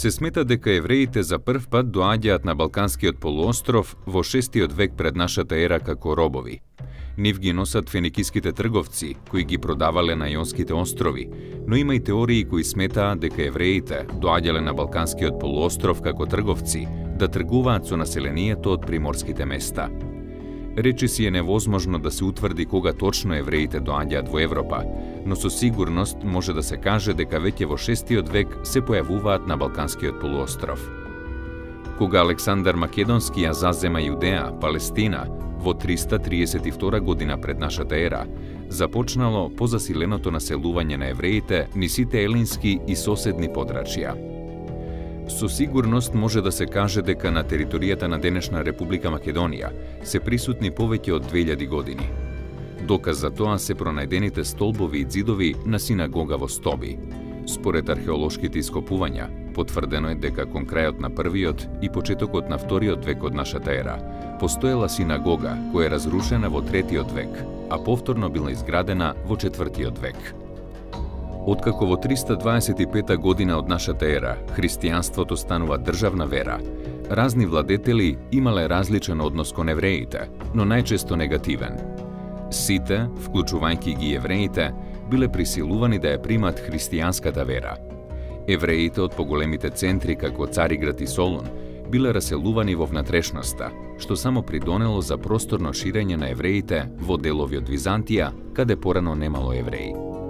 Се смета дека евреите за прв пат доаѓаат на Балканскиот полуостров во 6 век пред нашата ера како робови. Нив ги носат феникиските трговци, кои ги продавале на Јонските острови, но има и теории кои сметаат дека евреите доаѓале на Балканскиот полуостров како трговци да тргуваат со населението од приморските места. Речиси е невозможно да се утврди кога точно евреите доаѓаат во Европа, но со сигурност може да се каже дека веќе во 6 век се појавуваат на Балканскиот полуостров. Кога Александар Македонски ја зазема Јудеа, Палестина, во 332 година пред нашата ера, започнало позасиленото населување на евреите низ сите елински и соседни подрачја. Со сигурност може да се каже дека на територијата на денешна Република Македонија се присутни повеќе од 2000 години. Доказ за тоа се пронајдените столбови и ѕидови на синагога во Стоби. Според археолошките ископувања, потврдено е дека кон крајот на првиот и почетокот на вториот век од нашата ера постоела синагога која е разрушена во 3 век, а повторно била изградена во 4 век. Откако во 325 година од нашата ера христијанството станува државна вера, разни владетели имале различен однос кон евреите, но најчесто негативен. Сите, вклучувајќи ги евреите, биле присилувани да ја примат христијанската вера. Евреите од поголемите центри како Цариград и Солун биле раселувани во внатрешноста, што само придонело за просторно ширење на евреите во делови од Византија, каде порано немало евреи.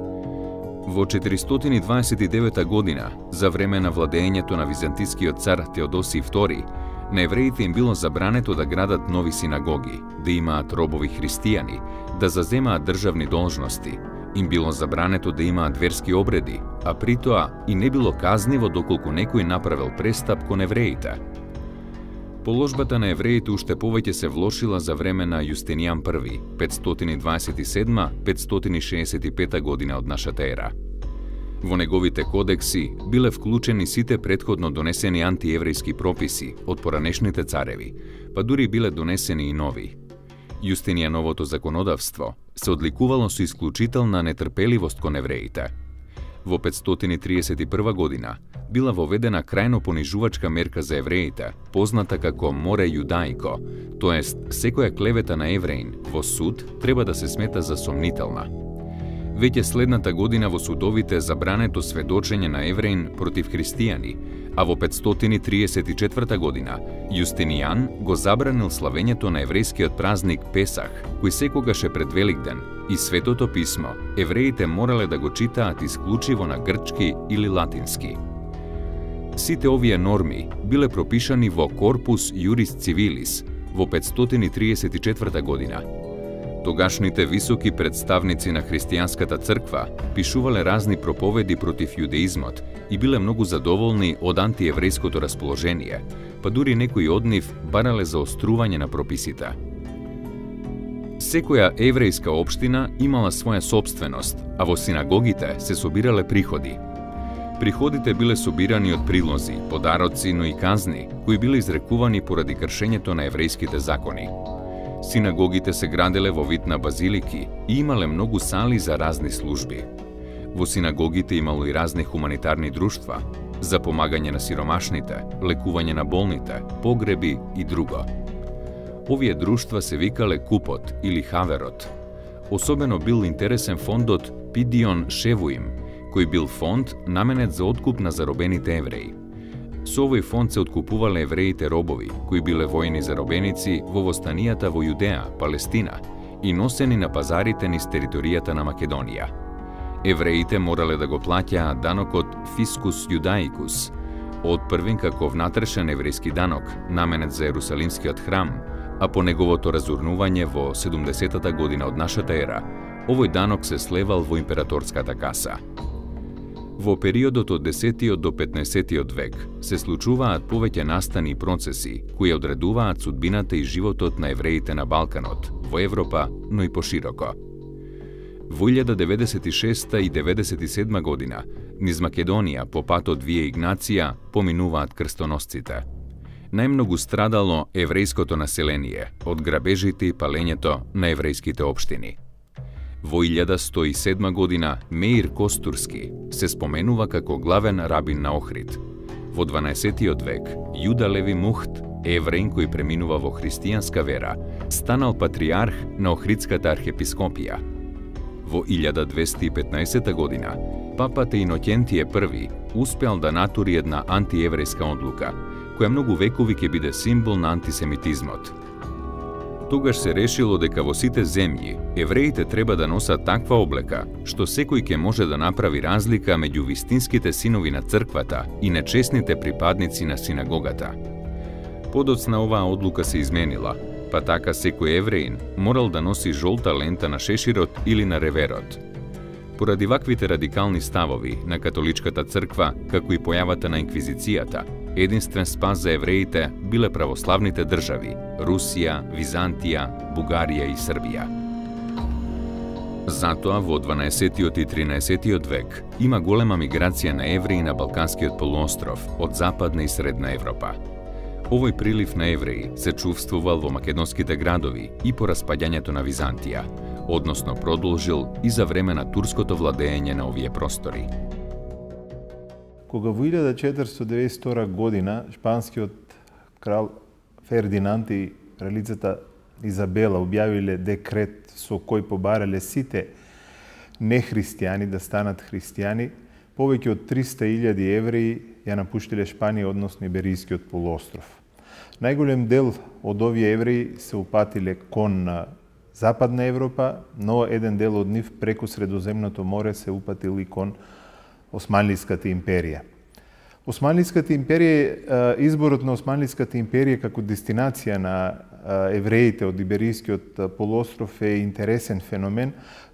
Во 429 година, за време на владењето на византискиот цар Теодосиј II, на евреите им било забрането да градат нови синагоги, да имаат робови христијани, да заземаат државни должности. Им било забрането да имаат верски обреди, а при тоа и не било казниво доколку некој направил престап кон евреите. Положбата на евреите уште повеќе се влошила за време на Јустинијан I, 527-565 година од нашата ера. Во неговите кодекси биле вклучени сите претходно донесени антиеврејски прописи од поранешните цареви, па дури биле донесени и нови. Јустинијановото законодавство се одликувало со исклучителна нетрпеливост кон евреите. Во 531 година била воведена крајно понижувачка мерка за евреите, позната како море јудаико, тоест секоја клевета на евреин во суд треба да се смета за сомнителна. Веќе следната година во судовите забрането сведочење на евреин против христијани, а во 534 година Јустинијан го забранил славењето на еврејскиот празник Песах, кој секогаш е пред Великден, и Светото писмо евреите морале да го читаат исклучиво на грчки или латински. Сите овие норми биле пропишани во Корпус Јурис Цивилис во 534 година. Тогашните високи представници на христијанската црква пишувале разни проповеди против јудеизмот и биле многу задоволни од антиеврејското расположение, па дури некои од нив барале заострување на прописите. Секоја еврејска општина имала своја собственост, а во синагогите се собирале приходи. Приходите биле собирани од прилози, подароци, но и казни, кои биле изрекувани поради кршењето на еврејските закони. Синагогите се граделе во вид на базилики и имале многу сали за разни служби. Во синагогите имало и разни хуманитарни друштва, за помагање на сиромашните, лекување на болните, погреби и друго. Овие друштва се викале Купот или Хаверот. Особено бил интересен фондот Пидион Шевуим, кој бил фонд наменет за откуп на заробените евреи. Со овој фонд се откупувале евреите робови, кои биле војни заробеници во востанијата во Јудеа, Палестина и носени на пазарите низ територијата на Македонија. Евреите морале да го плаќаат данокот Фискус Јудаикус, отпрвен како внатрешен еврејски данок, наменет за Ерусалимскиот храм, а по неговото разурнување во 70-та година од нашата ера, овој данок се слевал во императорската каса. Во периодот од 10 до 15 век се случуваат повеќе настани и процеси кои одредуваат судбината и животот на евреите на Балканот, во Европа, но и пошироко. Во 1096 и 97 година низ Македонија по патот Вие Игнација поминуваат крстоносците. Најмногу страдало еврејското население од грабежите и палењето на еврејските општини. Во 1107 година Меир Костурски се споменува како главен рабин на Охрид. Во 12. век, Јуда Леви Мухт, евреин кој преминува во христијанска вера, станал патриарх на Охридската архиепископија. Во 1215 година, папата Инокентије I успеал да натури една антиеврејска одлука, која многу векови ќе биде символ на антисемитизмот. Тогаш се решило дека во сите земји евреите треба да носат таква облека што секој ќе може да направи разлика меѓу вистинските синови на црквата и нечесните припадници на синагогата. Подоцна оваа одлука се изменила, па така секој евреин морал да носи жолта лента на шеширот или на реверот. Поради ваквите радикални ставови на католичката црква, како и појавата на инквизицијата, единствен спас за евреите биле православните држави – Русија, Византија, Бугарија и Србија. Затоа во 12. и 13. век има голема миграција на евреи на Балканскиот полуостров од Западна и Средна Европа. Овој прилив на евреи се чувствувал во македонските градови и по распаѓањето на Византија, односно продолжил и за време на турското владење на овие простори. Кога во 1492 година шпанскиот крал Фердинанд и кралицата Изабела објавиле декрет со кој побарале сите нехристијани да станат христијани, повеќе од 300.000 евреи ја напуштиле Шпанија, односно Иберискиот полуостров. Најголем дел од овие евреи се упатиле кон Западна Европа, но еден дел од нив преку Средоземното море се упатил и кон Османлиската империја. Османлиската империја, изборот на Османлиската империја како дестинација на евреите од Иберискиот полуостров е интересен феномен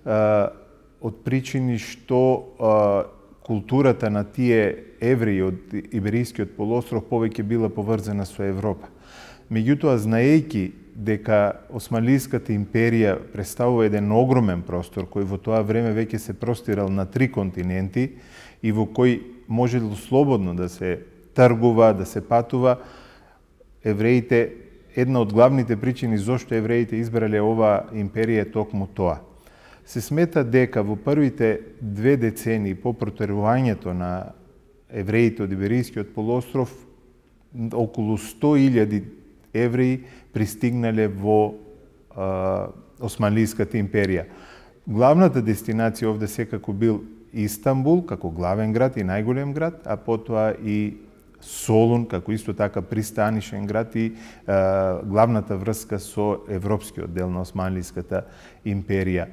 од причини што културата на тие евреи од Иберискиот полуостров повеќе била поврзана со Европа. Меѓутоа, знаејќи дека Османлиската империја представува еден огромен простор кој во тоа време веќе се простирал на 3 континенти и во кој можело слободно да се тргува, да се патува, евреите, една од главните причини зошто евреите избрале оваа империја е токму тоа. Се смета дека во првите 2 децении по протерувањето на евреите од Иберискиот полуостров околу 100.000 евреи пристигнале во Османлиската империја. Главната дестинација овде секако бил Истанбул, како главен град и најголем град, а потоа и Солун, како исто така пристанишен град и главната врска со европскиот дел на Османлиската империја.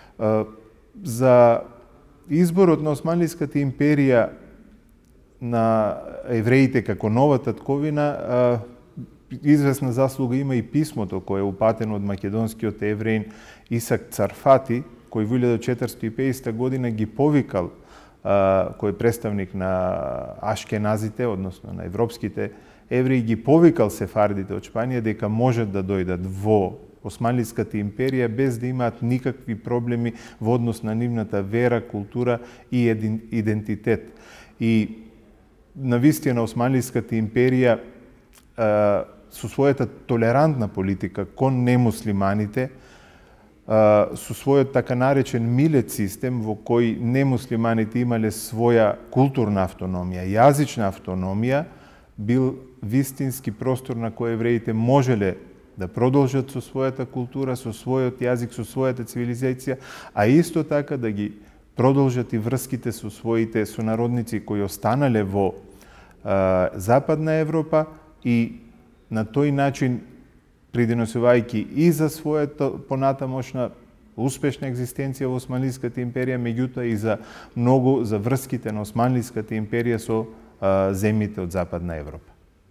За изборот на Османлиската империја на евреите како нова татковина, известна заслуга има и писмото кое е упатено од македонскиот евреин Исак Царфати, кој во 1450 година ги повикал, кој е представник на ашкеназите, односно на европските евреи, ги повикал сефардите од Шпанија дека можат да дојдат во Османлиската империја без да имаат никакви проблеми во однос на нивната вера, култура и идентитет. И навистина Османлиската империја со својата толерантна политика кон немуслиманите, со својот така наречен милет систем во кој немуслиманите имале своја културна автономија, јазична автономија, бил вистински простор на кој евреите можеле да продолжат со својата култура, со својот јазик, со својата цивилизација, а исто така да ги продолжат и врските со своите сонародници кои останале во Западна Европа и на тој начин придонесувајќи и за својата понатамошна успешна екзистенција во Османлиската империја, меѓутоа и за многу за врските на Османлиската империја со земјите од Западна Европа.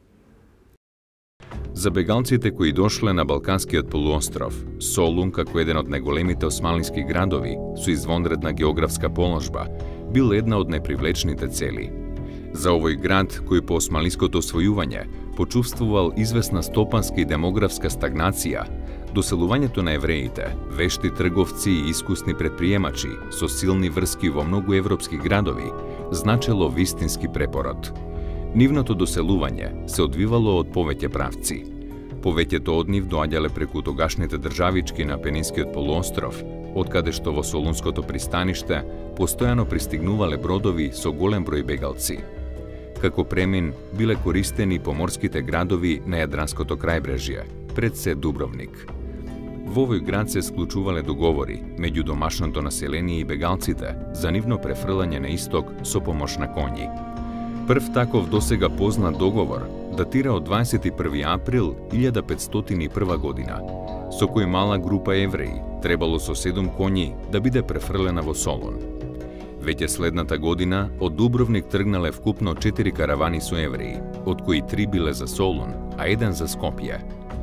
За бегалците кои дошле на Балканскиот полуостров, Солун, како еден од најголемите османлиски градови со извонредна географска положба, бил една од најпривлечните цели. За овој град, кој по османлиското освојување почувствувал известна стопанска и демографска стагнација, доселувањето на евреите, вешти трговци и искусни предприемачи со силни врски во многу европски градови, значело вистински препород. Нивното доселување се одвивало од повеќе правци. Повеќето од нив доаѓале преку тогашните државички на Пенинскиот полуостров, од каде што во Солунското пристаниште постојано пристигнувале бродови со голем број бегалци. Како премин биле користени поморските градови на Јадранското крајбрежје, пред се Дубровник. Во овој град се склучувале договори меѓу домашното население и бегалците за нивно префрлање на исток со помош на коњи. Прв таков досега познат договор датира од 21. април 1501 година, со кој мала група евреи требало со 7 коњи да биде префрлена во Солун. Веќе следната година од Дубровник тргнале вкупно 4 каравани со евреи, од кои 3 биле за Солун, а 1 за Скопје.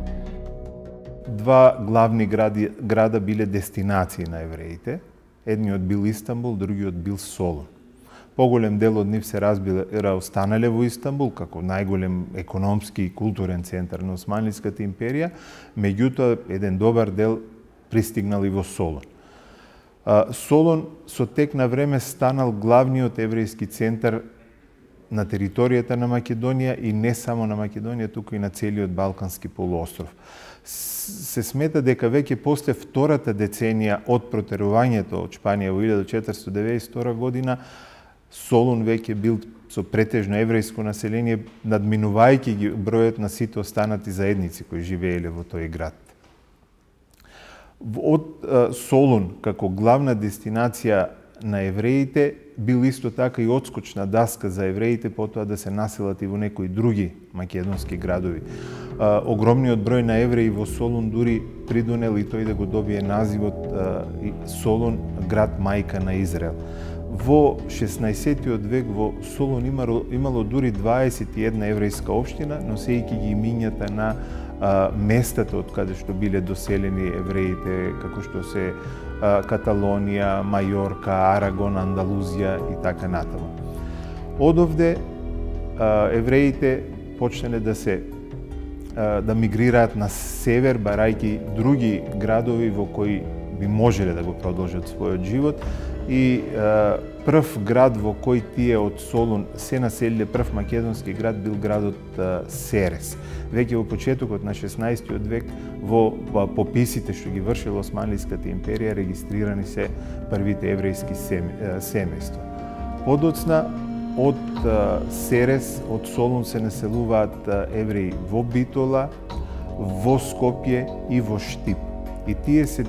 Два главни града биле дестинации на евреите. Едниот бил Истанбул, другиот бил Солун. Поголем дел од нив се разбира останале во Истанбул како најголем економски и културен центар на Османлиската империја, меѓутоа еден добар дел пристигнал и во Солун. Солун со тек на време станал главниот еврејски центар на територијата на Македонија и не само на Македонија, туку и на целиот Балкански полуостров. Се смета дека веќе после втората деценија од протерувањето од Шпанија во 1492 година, Солун веќе бил со претежно еврејско население, надминувајќи ги бројот на сите останати заедници кои живееле во тој град. Од Солун како главна дестинација на евреите бил исто така и одскочна даска за евреите потоа да се населат и во некои други македонски градови. Огромниот број на евреи во Солун дури придонел и тој да го добие називот Солун град мајка на Израел. Во 16-тиот век во Солун имало дури 21 еврејска општина, носејќи ги имињата на местата од каде што биле доселени евреите, како што се Каталонија, Мајорка, Арагон, Андалузија и така натаму. Одовде евреите почнале да мигрираат на север, барајќи други градови во кои би можеле да го продолжат својот живот. И прв град во кој тие од Солун се населиле, прв македонски град бил градот Серес. Веќе во почетокот на 16-тиот век во пописите што ги вршила Османлиската империја регистрирани се првите еврејски семејства. Подоцна од Серес, од Солун се населуваат евреи во Битола, во Скопје и во Штип. И тие се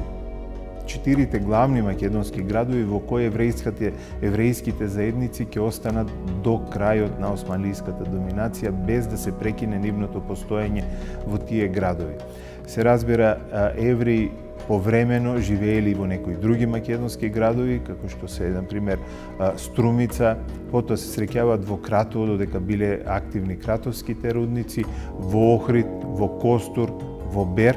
4 главни македонски градови во кои еврејските заедници ќе останат до крајот на османлиската доминација без да се прекине нивното постоење во тие градови. Се разбира, евреи повремено живеели во некои други македонски градови, како што се, например, Струмица, потоа се среќаваат во Кратово, додека биле активни кратовските рудници, во Охрид, во Костур, во Бер.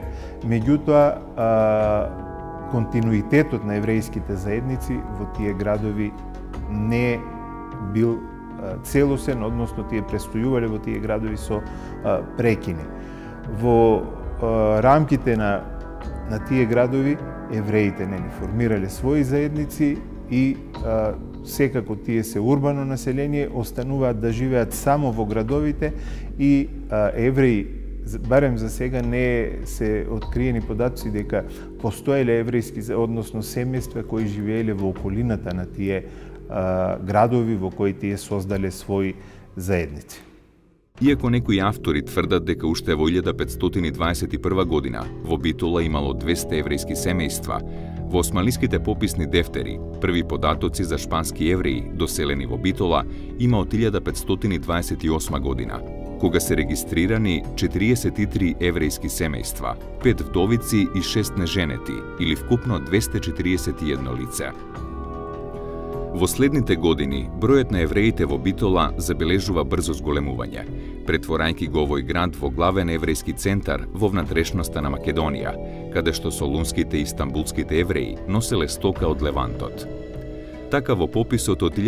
Меѓутоа, континуитетот на еврејските заедници во тие градови не бил целосен, односно тие престојувале во тие градови со прекини. Во рамките на тие градови евреите формирале своји заедници и секако тие се урбано население, остануваат да живеат само во градовите и евреи, барем за сега не се откриени податоци дека постоеле еврејски, односно семејства кои живееле во околината на тие градови во кои тие создале своји заедници. Иако некои автори тврдат дека уште во 1521 година во Битола имало 200 еврејски семејства, во османлиските пописни дефтери први податоци за шпански евреи доселени во Битола има од 1528 година, кога се регистрирани 43 еврејски семејства, 5 вдовици и 6 неженети, или вкупно 241 лице. Во следните години, бројот на евреите во Битола забележува брзо зголемување, претворајќи го овој град во главен еврејски центар во внатрешноста на Македонија, каде што солунските и стамбулските евреи носеле стока од Левантот. Така во пописот од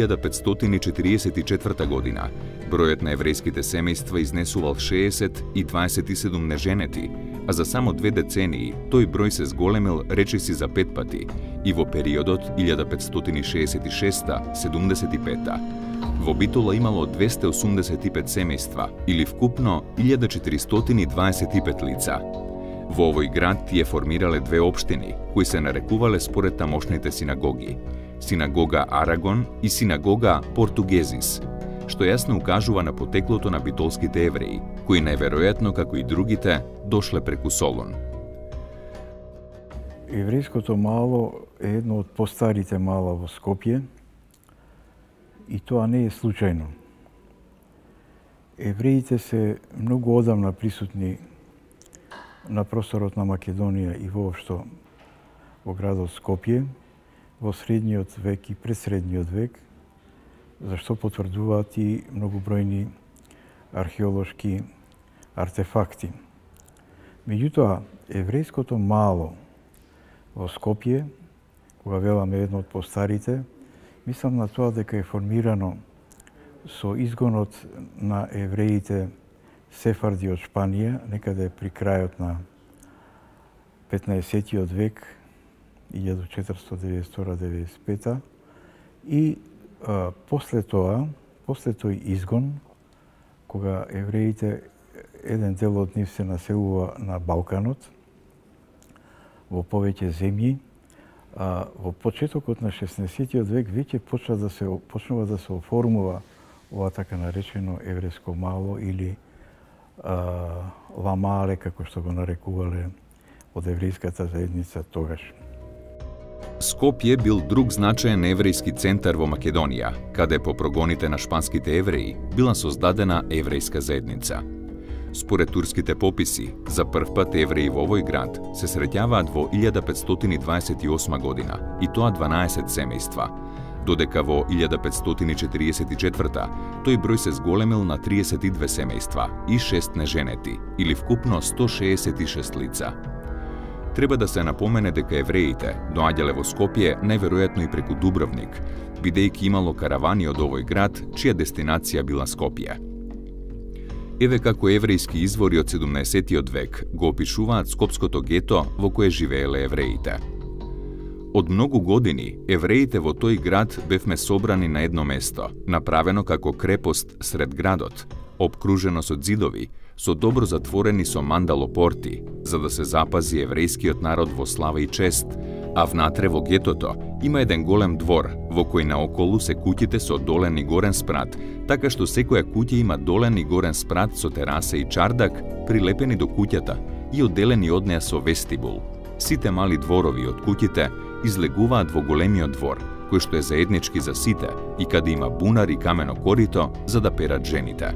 1544 година, бројот на еврејските семејства изнесувал 60 и 27 неженети, а за само 2 децении тој број се зголемил речиси за 5 пати и во периодот 1566-75. Во Битола имало 285 семејства, или вкупно 1425 лица. Во овој град тие формирале 2 општини, кои се нарекувале според тамошните синагоги – Синагога Арагон и Синагога Португезис. што јасно укажува на потеклото на битолските евреи, кои најверојатно, како и другите, дошле преку Солун. Еврејското мало е едно од постарите мала во Скопје и тоа не е случајно. Евреите се многу одамна присутни на просторот на Македонија и воопшто во градот Скопје во средниот век и предсредниот век, зашто потврдуваат и многобројни археолошки артефакти. Меѓутоа, еврејското мало во Скопје, кога веламе едно од постарите, мислам на тоа дека е формирано со изгонот на евреите сефарди од Шпанија, некаде при крајот на 15-тиот век, 1492-95, и после тој изгон, кога евреите, еден дел од нив се населува на Балканот, во повеќе земји, во почетокот на 16-тиот век веќе почнува да се оформува ова така наречено еврејско мало или ламале, како што го нарекувале од еврејската заедница тогаш. Скопје бил друг значаен еврејски центар во Македонија, каде по прогоните на шпанските евреи била создадена еврејска заедница. Според турските пописи, за прв пат евреи во овој град се среќаваат во 1528 година, и тоа 12 семејства, додека во 1544 тој број се зголемил на 32 семејства и 6 неженети, или вкупно 166 лица. Треба да се напомене дека евреите доаѓале во Скопје најверојатно и преку Дубровник, бидејќи имало каравани од овој град, чија дестинација била Скопје. Еве како еврејски извори од 17-тиот век го опишуваат скопското гето во кое живееле евреите. Од многу години, евреите во тој град бевме собрани на едно место, направено како крепост сред градот, обкружено со ѕидови, со добро затворени со мандалопорти, за да се запази еврејскиот народ во слава и чест, а внатре во гетото има еден голем двор, во кој наоколу се куќите со долен и горен спрат, така што секоја куќа има долен и горен спрат со тераса и чардак, прилепени до куќата и одделени од неа со вестибул. Сите мали дворови од куќите излегуваат во големиот двор, кој што е заеднички за сите и каде има бунар и камено корито за да перат жените.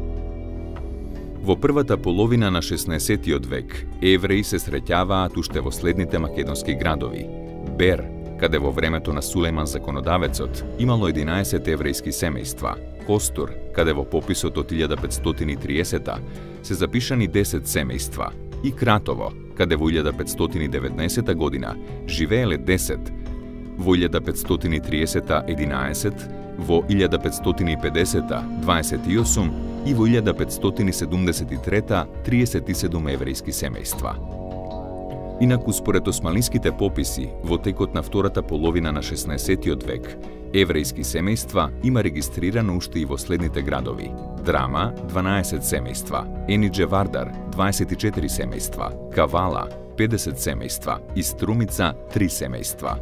Во првата половина на 16-тиот век, евреи се среќаваат уште во следните македонски градови. Бер, каде во времето на Сулејман законодавецот имало 11 еврејски семејства, Костур, каде во пописот од 1530 се запишани 10 семејства, и Кратово, каде во 1519 година живееле 10, во 1530 11, во 1550 28 и во 1573 37 еврејски семејства. Инаку, според османлиските пописи, во текот на втората половина на 16-тиот век, еврејски семејства има регистрирано уште и во следните градови: Драма – 12 семејства, Енидже Вардар – 24 семејства, Кавала – 50 семејства и Струмица – 3 семејства.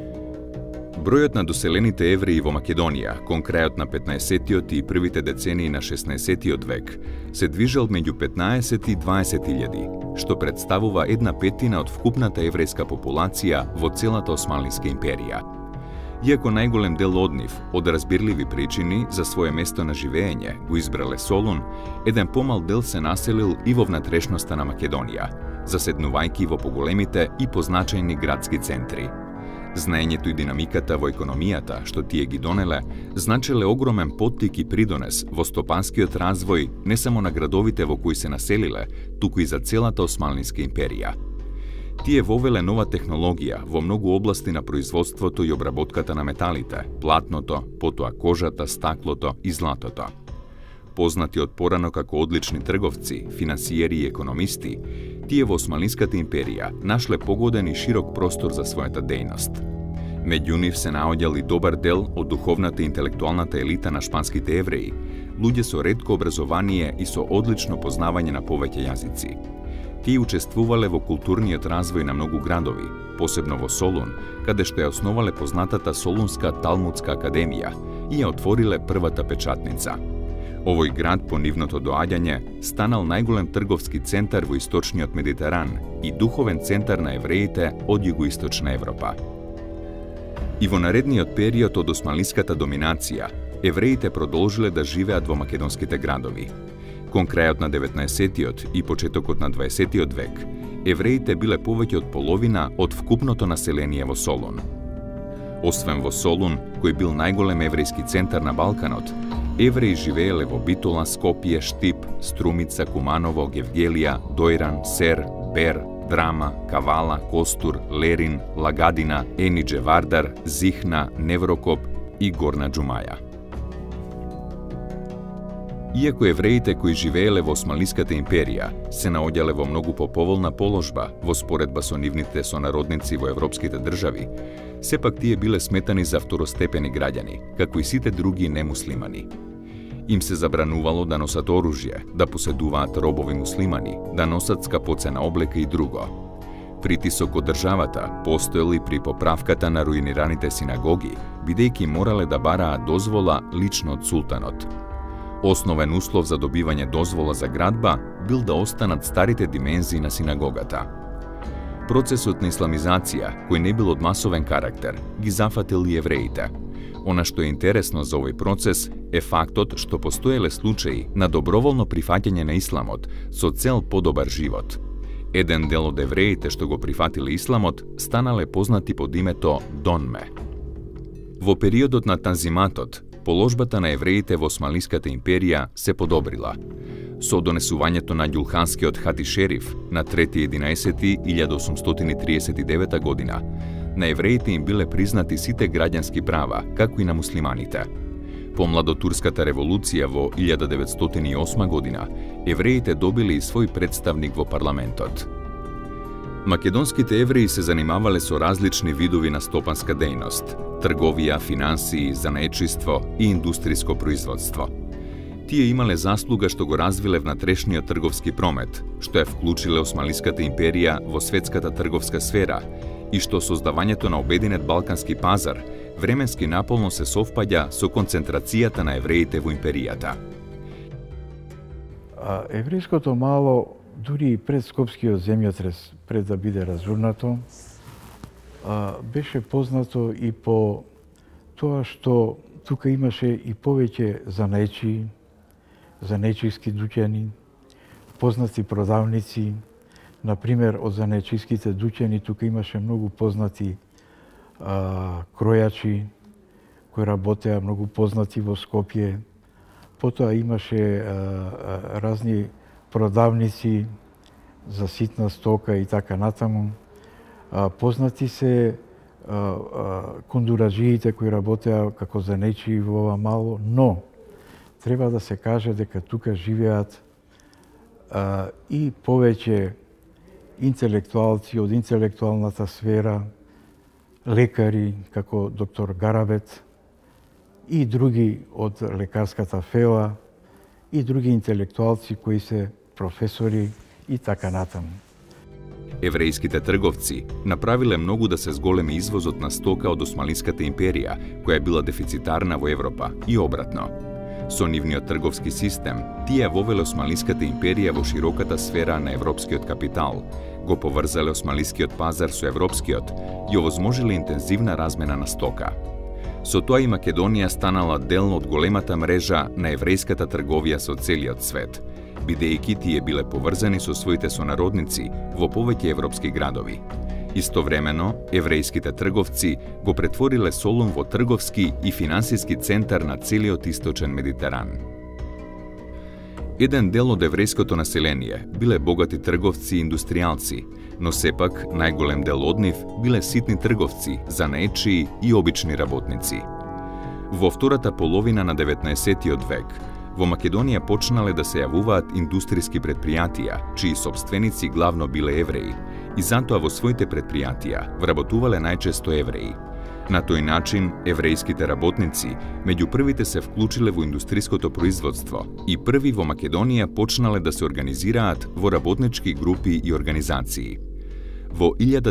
Бројот на доселените евреи во Македонија кон крајот на 15-тиот и првите децении на 16-тиот век се движел меѓу 15 и 20.000, што представува 1/5 од вкупната еврејска популација во целата Османлиска империја. Иако најголем дел од нив, од разбирливи причини за свое место на живење, го избрале Солун, еден помал дел се населил и во внатрешноста на Македонија, заседнувајќи во поголемите и позначајни градски центри. Знаењето и динамиката во економијата, што тие ги донеле, значеле огромен поттик и придонес во стопанскиот развој не само на градовите во кои се населиле, туку и за целата Османлиска империја. Тие вовеле нова технологија во многу области на производството и обработката на металите, платното, потоа кожата, стаклото и златото. Познати од порано како одлични трговци, финансиери и економисти, тие во Османлиската империја нашле погоден и широк простор за својата дејност. Меѓу нив се наоѓал и добар дел од духовната и интелектуалната елита на шпанските евреи, луѓе со ретко образование и со одлично познавање на повеќе јазици. Тие учествувале во културниот развој на многу градови, посебно во Солун, каде што ја основале познатата Солунска Талмудска академија и ја отвориле првата печатница. Ovoj grad po nivното доаѓање станал најголем трговски центар во источниот Медитеран и духовен центар на евреите од југоисточна Европа. И во наредниот период од османлиската доминација, евреите продолжиле да живеат во македонските градови. Кон крајот на 19-тиот и почетокот на 20-тиот век, евреите биле повеќе од половина од вкупното население во Солун. Освен во Солун, кој бил најголем еврејски центар на Балканот, евреи живееле во Битола, Скопје, Штип, Струмица, Куманово, Гевгелија, Дојран, Сер, Бер, Драма, Кавала, Костур, Лерин, Лагадина, Енидже Вардар, Зихна, Неврокоп и Горна Џумаја. Иако евреите кои живееле во Османлиската империја се наоѓале во многу поповолна положба во споредба со нивните сонародници во европските држави, сепак тие биле сметани за второстепени граѓани, како и сите други немуслимани. Им се забранувало да носат оружје, да поседуваат робови муслимани, да носат скапоцена облека и друго. Притисок од државата постоел и при поправката на руинираните синагоги, бидејќи морале да бараат дозвола лично од султанот. Основен услов за добивање дозвола за градба бил да останат старите димензии на синагогата. Процесот на исламизација, кој не бил од масовен карактер, ги зафатил и евреите. Она што е интересно за овој процес е фактот што постоеле случаи на доброволно прифаќање на исламот со цел подобар живот. Еден дел од евреите што го прифатиле исламот станале познати под името Донме. Во периодот на Танзиматот, положбата на евреите во Османлиската империја се подобрила. Со донесувањето на Ѓулханскиот Хатишериф на 3.11.1839 година, на евреите им биле признати сите граѓански права, како и на муслиманите. По Младотурската револуција во 1908 година, евреите добили и свој представник во парламентот. Македонските евреи се занимавале со различни видови на стопанска дејност – трговија, финансии, занаетчиство и индустриско производство. Тие имале заслуга што го развиле внатрешниот трговски промет, што ја вклучиле Османлиската империја во светската трговска сфера и што создавањето на обединет балкански пазар временски наполно се совпаѓа со концентрацијата на евреите во империјата. Еврејското мало, дури и пред Скопскиот земјотрес, пред да биде разурнато, беше познато и по тоа што тука имаше и повеќе занаетчиски дуќани, познати продавници. Например, од занаетчиските дуќани тука имаше многу познати кројачи кои работеа, многу познати во Скопје. Потоа имаше разни продавници за ситна стока и така натаму. Познати се кондураджиите кои работеа како занаетчии во ова мало, но треба да се каже дека тука живеат и повеќе интелектуалци од интелектуалната сфера, лекари како доктор Гарабет и други од лекарската фела и други интелектуалци кои се професори и така натаму. Еврејските трговци направиле многу да се зголеми извозот на стока од Османлиската империја, која била дефицитарна во Европа и обратно. Со нивниот трговски систем, тие вовеле Османлиската империја во широката сфера на европскиот капитал, го поврзале османлискиот пазар со европскиот и овозможиле интензивна размена на стока. Со тоа и Македонија станала дел од големата мрежа на еврејската трговија со целиот свет, бидејќи тие биле поврзани со своите сонародници во повеќе европски градови. Истовремено, еврејските трговци го претвориле Солун во трговски и финансиски центар на целиот источен Медитеран. Еден дел од еврејското население биле богати трговци и индустријалци, но сепак најголем дел од нив биле ситни трговци, занаетчии и обични работници. Во втората половина на 19-тиот век, во Македонија почнале да се јавуваат индустријски предпријатија, чии сопственици главно биле евреи, и затоа во своите предпријатија вработувале најчесто евреи. На тој начин, еврејските работници меѓу првите се вклучиле во индустријското производство и први во Македонија почнале да се организираат во работнички групи и организации. Во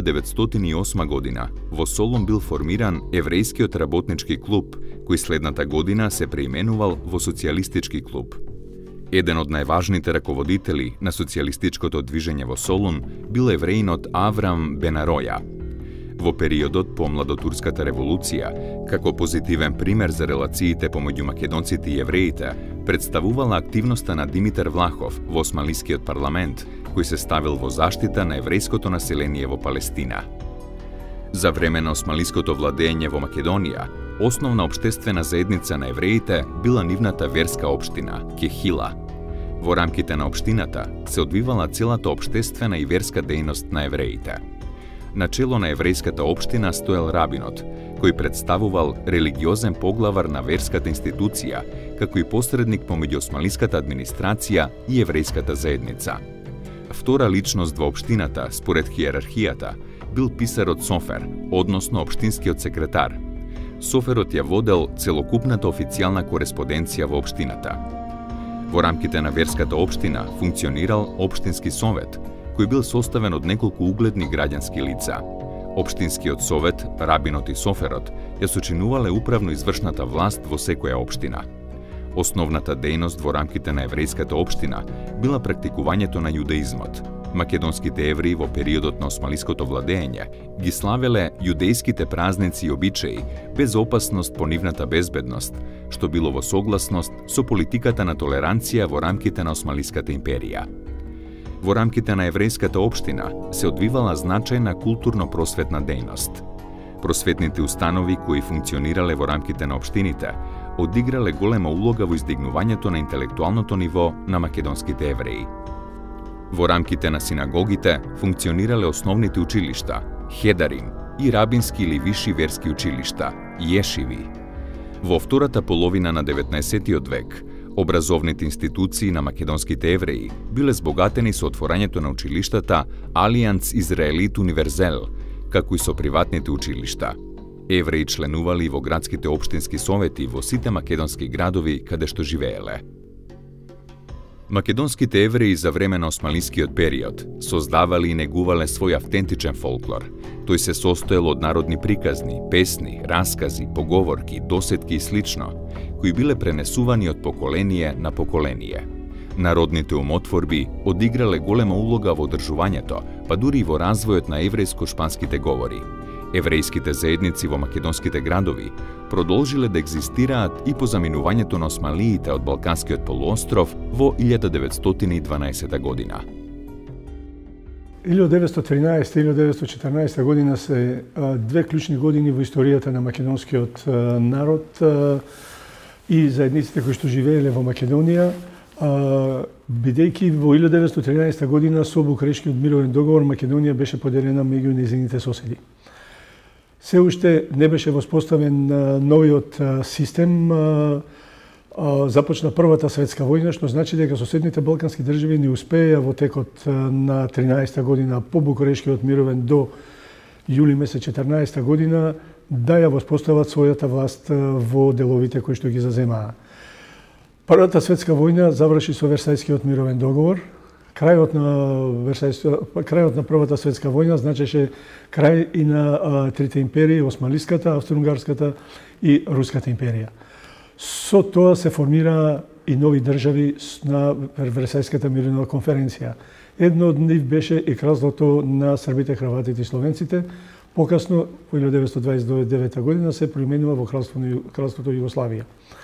1908 година во Солун бил формиран Еврејскиот работнички клуб, кој следната година се преименувал во Социјалистички клуб. Еден од најважните раководители на социјалистичкото движење во Солун бил евреинот Аврам Бенароја. Во периодот по Младотурската револуција, како позитивен пример за релациите помеѓу македонците и евреите, представувала активноста на Димитар Влахов во Османлискиот парламент, кој се ставил во заштита на еврејското население во Палестина. За време на османлиското владење во Македонија, основна општествена заедница на евреите била нивната верска општина, Кехила. Во рамките на општината се одвивала целата општествена и верска дејност на евреите. На чело на еврејската општина стоел рабинот, кој представувал религиозен поглавар на верската институција, како и посредник помеѓу османлиската администрација и еврејската заедница. Втора личност во општината, според хиерархијата, бил писарот Софер, односно општинскиот секретар. Соферот ја водел целокупната официјална кореспонденција во општината. Во рамките на верската општина функционирал општински совет, кој бил составен од неколку угледни граѓански лица. Општинскиот совет, рабинот и соферот ја сочинувале управно-извршната власт во секоја општина. Основната дејност во рамките на еврејската општина била практикувањето на јудаизмот. Македонските евреи во периодот на османлиското владење ги славеле јудејските празници и обичаи без опасност по нивната безбедност, што било во согласност со политиката на толеранција во рамките на Османлиската империја. Во рамките на еврејската општина се одвивала значајна културно-просветна дејност. Просветните установи кои функционирале во рамките на општините одиграле голема улога во издигнувањето на интелектуалното ниво на македонските евреи. Во рамките на синагогите функционирале основните училишта, хедарим и рабински или висши верски училишта, јешиви. Во втората половина на 19 век, образовните институции на македонските евреи биле збогатени со отворањето на училиштата Алијанс Израелит Универзел, како и со приватните училишта. Евреи членували во градските општински совети во сите македонски градови каде што живееле. Македонските евреи за време на османлискиот период создавали и негувале свој автентичен фолклор. Тој се состоел од народни приказни, песни, раскази, поговорки, досетки и слично, кои биле пренесувани од поколение на поколение. Народните умотворби одиграле голема улога во одржувањето, па дури и во развојот на еврејско-шпанските говори. Еврејските заедници во македонските градови продолжиле да екзистираат и по заминувањето на османлиите од Балканскиот полуостров во 1912 година. 1913-1914 година се две клучни години во историјата на македонскиот народ и заедниците кои што живееле во Македонија, бидејќи во 1913 година со Букурешкиот мировен договор Македонија беше поделена меѓу нејзините соседи. Се уште не беше воспоставен новиот систем, започна Првата светска војна, што значи дека соседните балкански држави не успеја во текот на 13 година по Букурешкиот мировен до јули месец 14 година да ја воспостават својата власт во деловите кои што ги заземаа. Првата светска војна заврши со Версајскиот мировен договор. Крајот на Првата светска војна значеше крај и на трите империи, Османлиската, Австро-Унгарската и Руската империја. Со тоа се формира и нови држави на Версајската мировна конференција. Едно од нив беше и кралството на србите, хрватите и словенците. Покасно, во 1929 година, се преименува во кралството Југославија.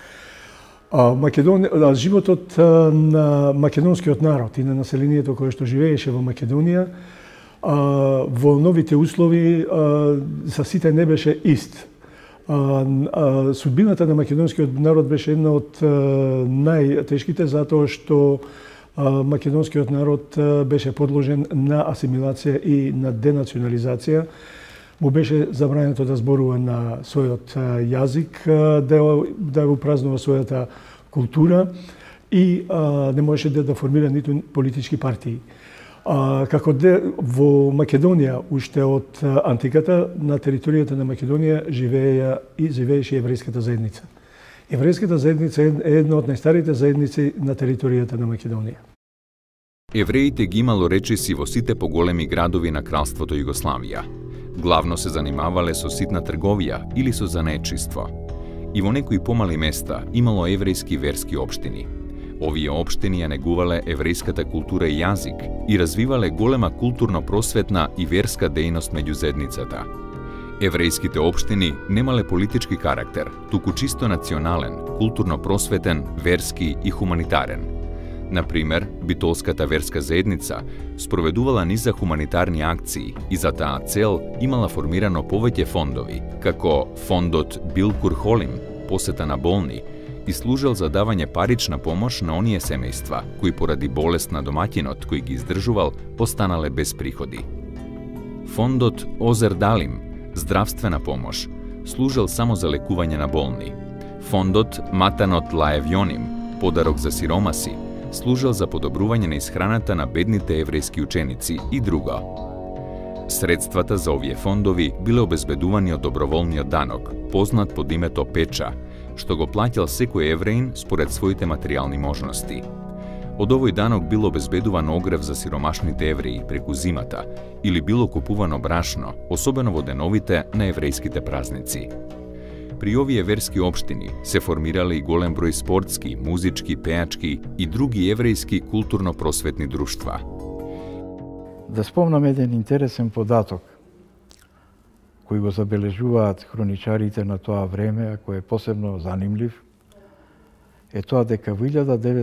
Животот на македонскиот народ и на населението кое што живееше во Македонија во новите услови за сите не беше ист. Судбината на македонскиот народ беше една од најтешките затоа што македонскиот народ беше подложен на асимилација и на денационализација. Му беше забрането да зборува на својот јазик, да упразнува својата култура и не можеше да формира ниту политички партии. Како во Македонија, уште од антиката, на територијата на Македонија живееше еврејската заедница. Еврејската заедница е една од најстарите заедници на територијата на Македонија. Евреите ги имало речиси во сите поголеми градови на кралството Југославија. Главно се занимавале со ситна трговија или со занаетчиство. И во некои помали места имало еврејски верски општини. Овие општини ја негувале еврејската култура и јазик и развивале голема културно-просветна и верска дејност меѓу заедницата. Еврејските општини немале политички карактер, туку чисто национален, културно-просветен, верски и хуманитарен. Например, битолската верска заедница спроведувала низа хуманитарни акции и за таа цел имала формирано повеќе фондови, како фондот Билкур Холим, посета на болни, и служел за давање парична помош на оние семејства кои поради болест на домаќинот кој ги издржувал останале без приходи. Фондот Озер Далим, здравствена помош, служел само за лекување на болни. Фондот Матанот Лаевјоним, подарок за сиромаси, служел за подобрување на исхраната на бедните еврејски ученици и друго. Средствата за овие фондови биле обезбедувани од доброволниот данок, познат под името Печа, што го плаќал секој евреин според своите материјални можности. Од овој данок било обезбедуван огрев за сиромашните евреи преку зимата или било купувано брашно, особено во деновите на еврејските празници. При овие верски општини се формирале и голем број спортски, музички, пеачки и други еврејски културно-просветни друштва. Да спомнам еден интересен податок кој го забележуваат хроничарите на тоа време, а кој е посебно занимлив, е тоа дека во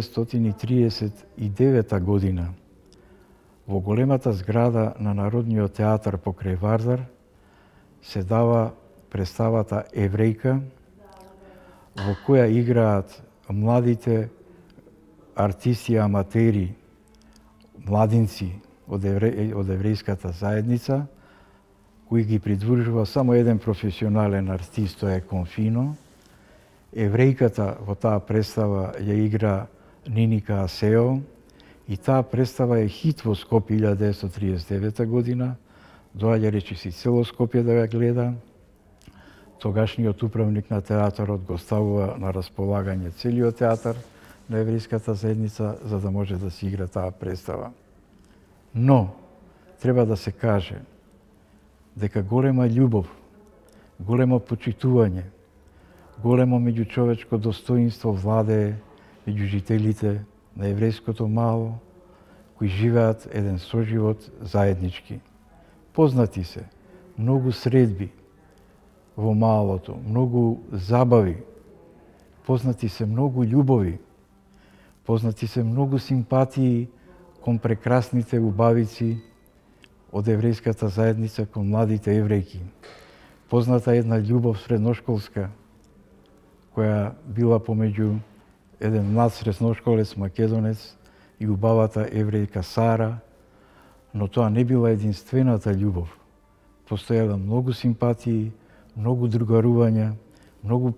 1939 година во големата зграда на Народниот театар покрај Вардар се дава представата Еврејка, во која играат младите артисти аматери, младинци од еврејската заедница, кои ги придружува само еден професионален артист, тоа е Конфино. Еврејката во таа представа ја игра Ниника Асео и таа представа е хит во Скопје 1939 година. Доаѓа речиси цело Скопје да ја гледа. Тогашниот управник на театарот го ставува на располагање целиот театар на еврејската заедница за да може да се игра таа представа. Но, треба да се каже дека голема љубов, големо почитување, големо меѓучовечко достоинство владее меѓу жителите на еврејското мало, кои живеат еден соживот заеднички. Познати се многу средби во малото, многу забави, познати се многу љубови, познати се многу симпатии кон прекрасните убавици од еврејската заедница кон младите еврејки. Позната една љубов средношколска, која била помеѓу еден млад средношколец македонец и убавата еврејка Сара, но тоа не била единствената љубов. Постојала многу симпатии, многу другарувања, многу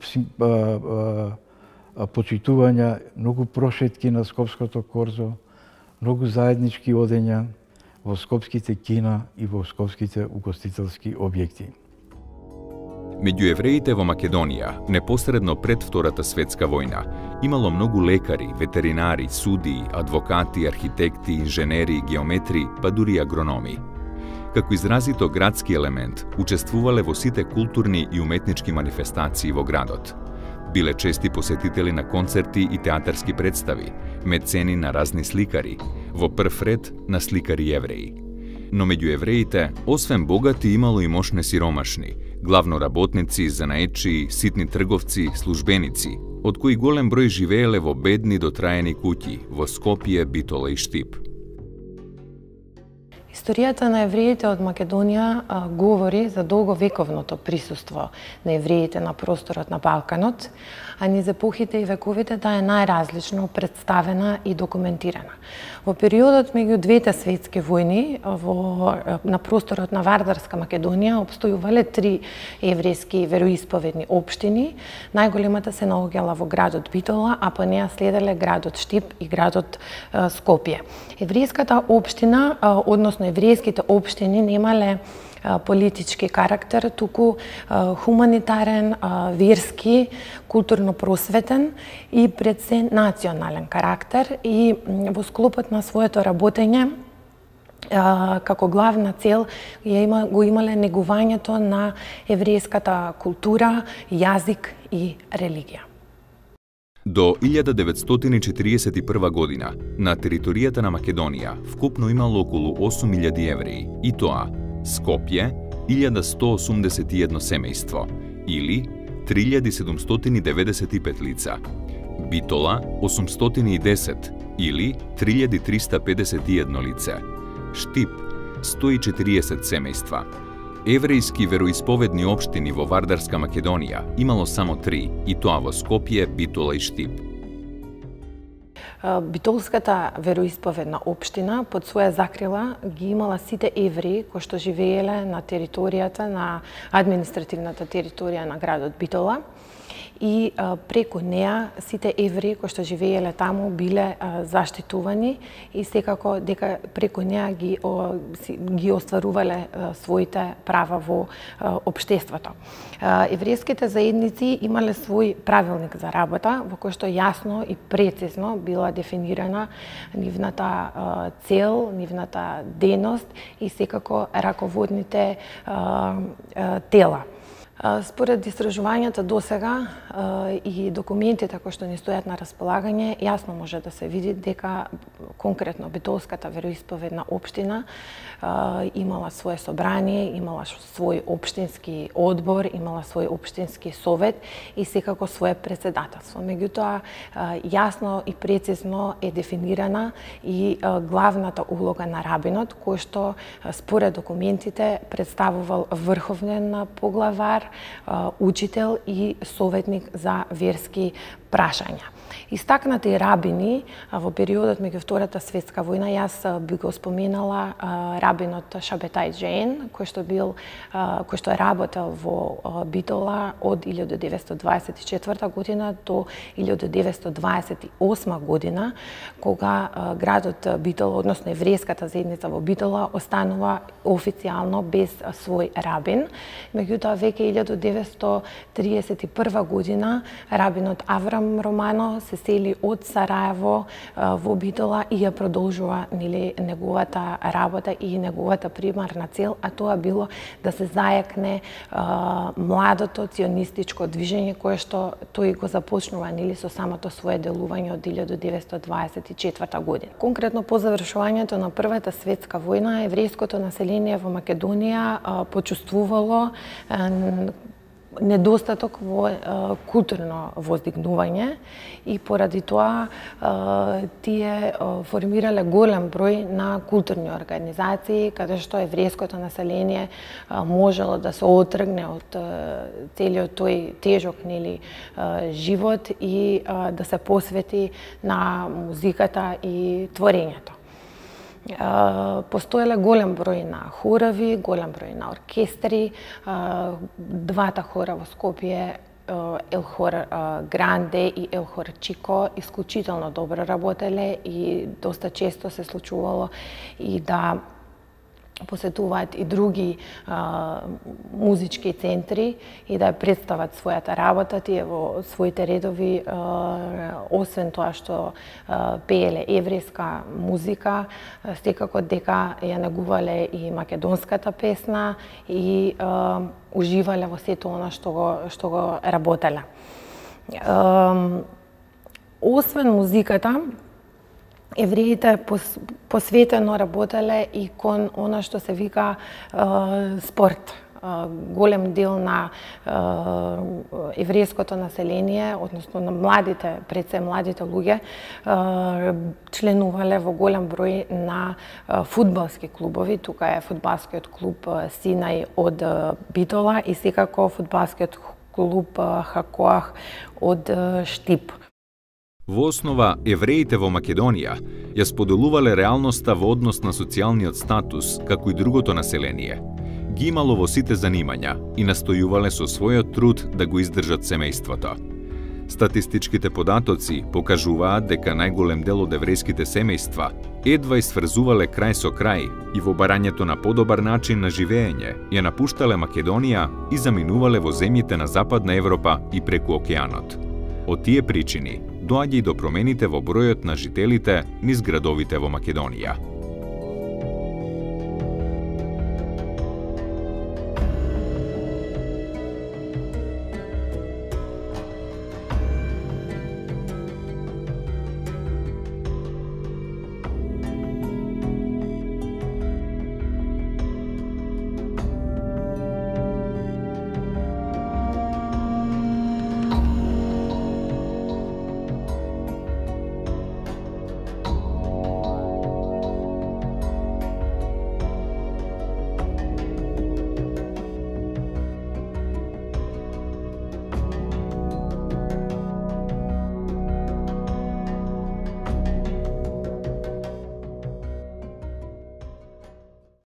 почитувања, многу прошетки на Скопското корзо, многу заеднички одења во скопските кина и во скопските угостителски објекти. Меѓу евреите во Македонија, непосредно пред Втората светска војна, имало многу лекари, ветеринари, судии, адвокати, архитекти, инженери, геометри, па дури агрономи. Како изразито градски елемент, учествувале во сите културни и уметнички манифестации во градот. Биле чести посетители на концерти и театарски представи, мецени на разни сликари, во прв ред на сликари евреи. Но меѓу евреите, освен богати, имало и мошне сиромашни, главно работници, занаетчии, ситни трговци, службеници, од кои голем број живееле во бедни дотраени куќи во Скопје, Битола и Штип. Историјата на евреите од Македонија говори за долговековното присуство на евреите на просторот на Балканот, а низ епохите и вековите таа е најразлично представена и документирана. Во периодот меѓу двете светски војни на просторот на Вардарска Македонија опстојувале 3 еврејски вероисповедни општини. Најголемата се наоѓала во градот Битола, а по неа следеле градот Штип и градот Скопје. Еврејската општина, односно еврејските општини немале политички карактер, туку хуманитарен, верски, културно-просветен и пред се национален карактер. И во склопот на своето работење како главна цел го имале негувањето на еврејската култура, јазик и религија. До 1941 година на територијата на Македонија вкупно имало околу 8000 евреи, и тоа Скопје 1181 семејство или 3795 лица, Битола 810 или 3351 лице, Штип 140 семејства. Еврејски вероисповедни општини во Вардарска Македонија имало само 3, и тоа во Скопје, Битола и Штип. Битолската вероисповедна општина под своја закрила ги имала сите евреи кои што живееле на територијата, на административната територија на градот Битола, и преку неа сите евреи кои што живееле таму биле заштитувани и секако дека преку неа ги остварувале своите права во општеството. Еврејските заедници имале свој правилник за работа во кој што јасно и прецизно била дефинирана нивната цел, нивната дејност и секако раководните тела. Според истражувањата досега и документите кои што ни стојат на располагање, јасно може да се види дека конкретно Битолската вероисповедна општина имала свое собрание, имала свој општински одбор, имала свој општински совет и секако свое председателство. Меѓутоа, јасно и прецизно е дефинирана и главната улога на рабинот, кој што според документите представувал врховен поглавар, учител и советник за верски прашања. Истакнати рабини во периодот меѓу Втората светска војна, јас би го споменала рабинот Шабетай Джейн, кој што работел во Битола од 1924 година до 1928 година, кога градот Битола, односно еврејската заедница во Битола, останува официјално без свој рабин. Меѓутоа, веќе 1931 година рабинот Аврам Романо се сели од Сараево во Битола и ја продолжува неговата работа и неговата примарна цел, а тоа било да се зајакне младото ционистичко движење кое што тој го започнува со самото свое делување од 1924 година. Конкретно по завршувањето на Првата светска војна, еврејското население во Македонија почувствувало недостаток во културно воздигнување и поради тоа тие формирале голем број на културни организации каде што еврејското население можело да се отргне од целиот тој тежок живот и да се посвети на музиката и творењето. Постоеле голем број на хорави, голем број на оркестри, двата хора во Скопје, Елхор Гранде и Елхор Чико, исклучително добро работеле и доста често се случувало и да посетуваат и други музички центри и да представат својата работа. Тие во своите редови, освен тоа што пееле еврејска музика, секако дека ја негувале и македонската песна и уживале во сето она што го работеле. Освен музиката, евреите посветено работеле и кон она што се вика спорт. Голем дел на еврејското население, односно на младите, пред се младите луѓе, членувале во голем број на фудбалски клубови. Тука е фудбалскиот клуб Синај од Битола и секако фудбалскиот клуб Хакоах од Штип. Во основа, евреите во Македонија ја споделувале реалноста во однос на социјалниот статус, како и другото население. Ги имало во сите занимања и настојувале со својот труд да го издржат семејството. Статистичките податоци покажуваат дека најголем дел од еврејските семејства едва сврзувале крај со крај и во барањето на подобар начин на живеење ја напуштале Македонија и заминувале во земјите на Западна Европа и преку океанот. Од тие причини доаѓа и до промените во бројот на жителите низ градовите во Македонија.